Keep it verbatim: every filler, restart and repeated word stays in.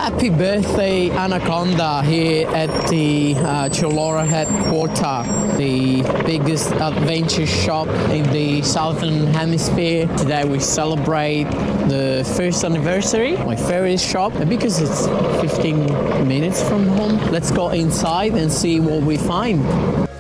Happy birthday, Anaconda, here at the uh, Chullora headquarters, the biggest adventure shop in the Southern Hemisphere. Today we celebrate the first anniversary, my favorite shop, and because it's fifteen minutes from home, let's go inside and see what we find.